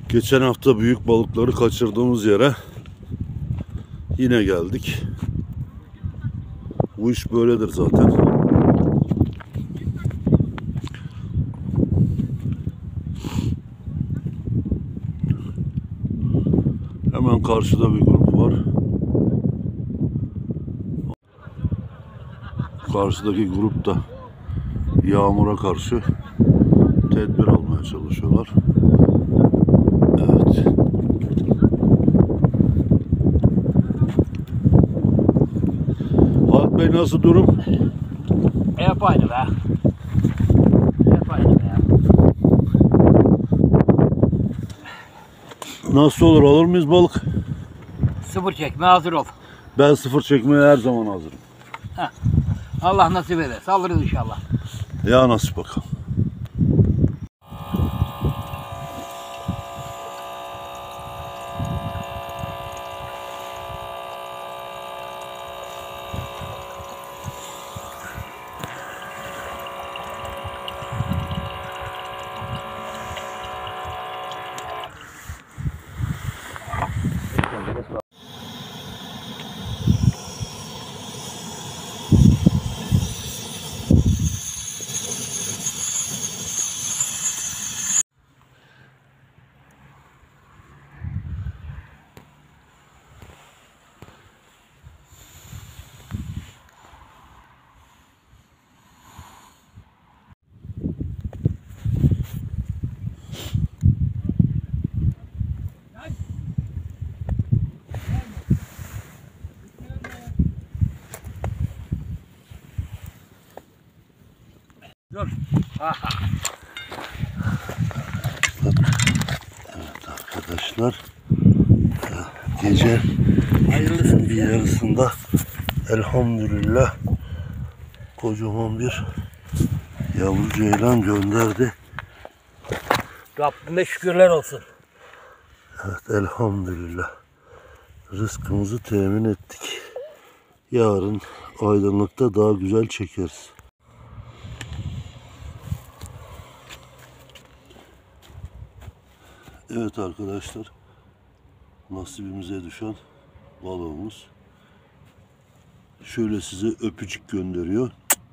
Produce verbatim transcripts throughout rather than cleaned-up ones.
Geçen hafta büyük balıkları kaçırdığımız yere yine geldik. Bu iş böyledir zaten. Hemen karşıda bir grup var. Karşıdaki grup da yağmura karşı tedbir almaya çalışıyorlar. Evet. Halit Bey, nasıl durum? Hep aynı be. Hep aynı be ya. Nasıl olur, alır mıyız balık? Sıfır çekme hazır ol. Ben sıfır çekmeye her zaman hazırım. Heh. Allah nasip eder. Alırız inşallah. Ya nasip bakalım. Dur. Evet arkadaşlar, gece bir yarısında elhamdülillah kocaman bir yavru ceylan gönderdi. Rabbime şükürler olsun. Evet, elhamdülillah rızkımızı temin ettik. Yarın aydınlıkta daha güzel çekeriz. Evet arkadaşlar, nasibimize düşen balığımız şöyle size öpücük gönderiyor.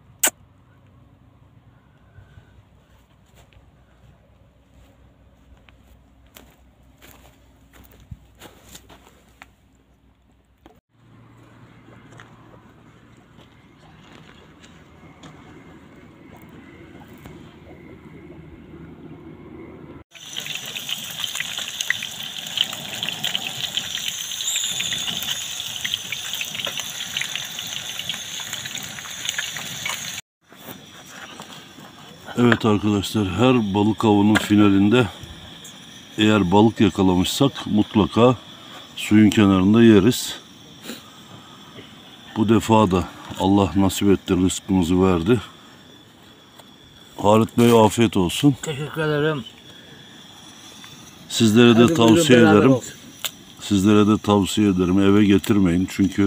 Evet arkadaşlar, her balık avının finalinde eğer balık yakalamışsak mutlaka suyun kenarında yeriz. Bu defa da Allah nasip etti, rızkımızı verdi. Halit Bey, afiyet olsun. Teşekkür ederim. Sizlere de Hadi tavsiye buyurun, ederim. olsun. Sizlere de tavsiye ederim. Eve getirmeyin çünkü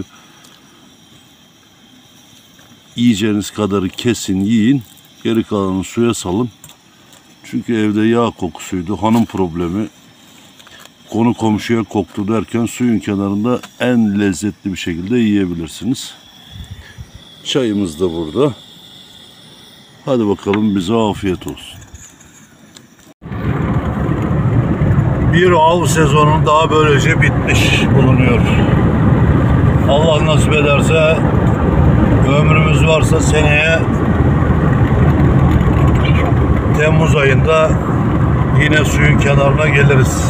yiyeceğiniz kadarı kesin yiyin. Geri kalanını suya salın. Çünkü evde yağ kokusuydu, hanım problemi, konu komşuya koktu derken suyun kenarında en lezzetli bir şekilde yiyebilirsiniz. Çayımız da burada. Hadi bakalım, bize afiyet olsun. Bir av sezonu daha böylece bitmiş bulunuyor. Allah nasip ederse, ömrümüz varsa seneye Temmuz ayında yine suyun kenarına geliriz.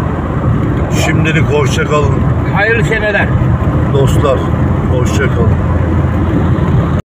Şimdilik hoşça kalın. Hayırlı seneler. Dostlar, hoşça kalın.